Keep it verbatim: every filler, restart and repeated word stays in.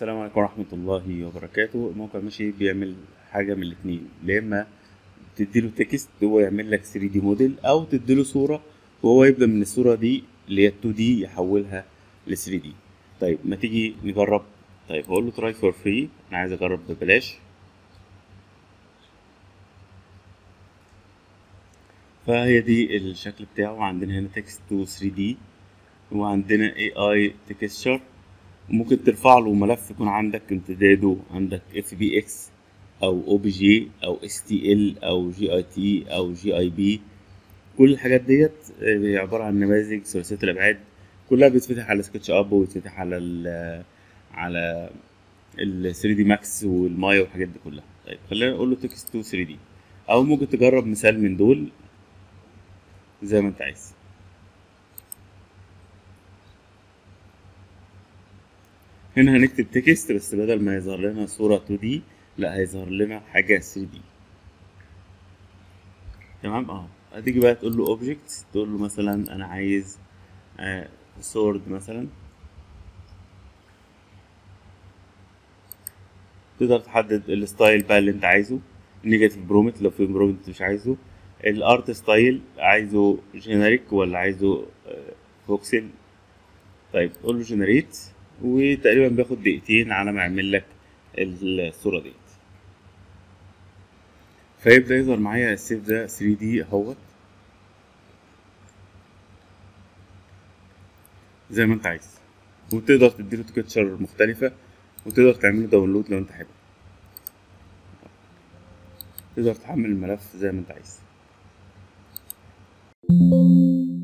السلام عليكم ورحمة الله وبركاته. الموقع ماشي بيعمل حاجة من الاتنين، يا إما تديله تكست هو يعمل لك ثري دي موديل، أو تديله صورة وهو يبدأ من الصورة دي اللي هي تو دي يحولها ل ثري دي. طيب ما تيجي نجرب. طيب هقول له تراي فور فري، أنا عايز أجرب ببلاش. فهي دي الشكل بتاعه. عندنا هنا تكست تو ثري دي، وعندنا اي اي تكستشر، وممكن ترفع له ملف يكون عندك امتداده عندك اف بي اكس او او بي جي او اس تي ال او جي اي تي او جي اي بي. كل الحاجات ديت آه، عباره عن نماذج ثلاثيه الابعاد، كلها بتتفتح على سكتش اب وبتتفتح على ال على ال ثري دي ماكس والمايا والحاجات دي كلها. طيب خلينا نقول له تكست تو ثري دي، او ممكن تجرب مثال من دول زي ما انت عايز. هنا هنكتب تكست، بس بدل ما يظهر لنا صورة تو دي لا هيظهر لنا حاجة ثري دي. تمام اهو. هتيجي بقى تقول له اوبجكت، تقول له مثلا انا عايز آه سورد مثلا. تقدر تحدد الستايل بقى اللي انت عايزه، نيجاتيف برومت لو في برومت مش عايزه، الارت ستايل عايزه جينيريك ولا عايزه آه فوكسل. طيب قول له جنريت، وتقريبا بياخد دقيقتين على ما يعمل لك الصورة دي، فيبدأ يظهر معايا السيف ده ثري دي اهوت زي ما انت عايز. وتقدر تديله تكتشر مختلفة، وتقدر تعمله داونلود لو انت حابب، تقدر تحمل الملف زي ما انت عايز.